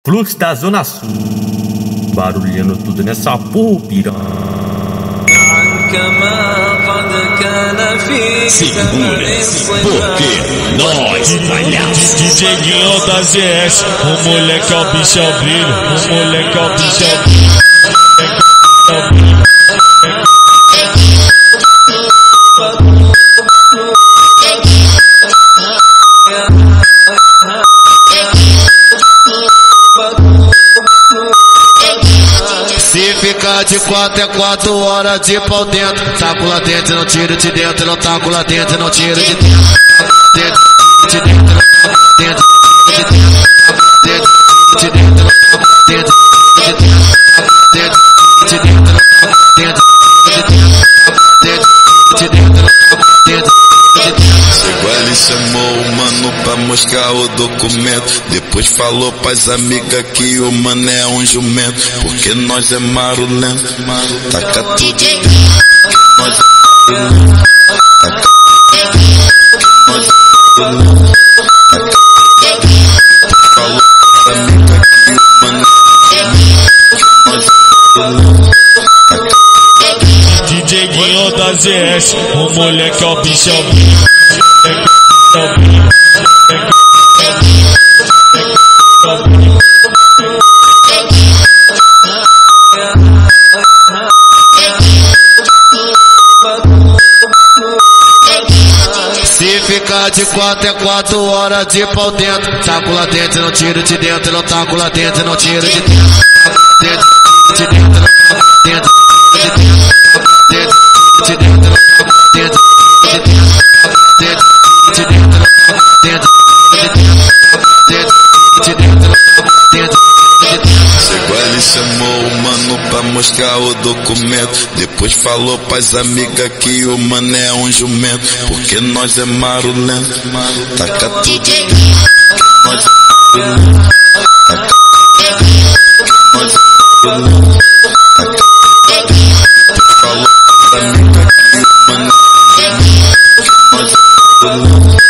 Flux da Zona Sul, barulhando tudo nessa porra, piranha. Segura, porque nós palhaços. DJ Guinho da ZS, o moleque é o bicho é o brilho, o moleque é o bicho é o brilho. Se ficar de 4 é 4 horas de pau dentro. Taco lá dentro, não tiro de dentro. Não taco lá dentro, não tiro de dentro. De dentro, dentro, de dentro, de dentro, dentro, de dentro, Chegou ali, chamou o mano pra mostrar o documento. Depois falou pras amigas que o mano é um jumento. Porque nós é marulento, taca tudo dentro. Nós é marulento, taca nós é marulento, falou pras amigas que o mano é um jumento. Nós é marulento. DJ Guinho da ZS, o moleque é o bicho é o brilho. Se ficar de 4 é 4 horas de pau dentro. Taco lá dentro, não tiro de dentro. Não taco lá dentro, não tiro de dentro. De dentro, dentro, de dentro, de dentro, dentro, de dentro, Chegou ali, chamou o mano pra mostrar o documento. Depois falou pras amigas que o mano é um jumento. Porque nós é marulento, taca tudo dentro. Nós é marulento, taca nós é marulento, taca falou pras amigas que o mano é um jumento. Nós é marulento.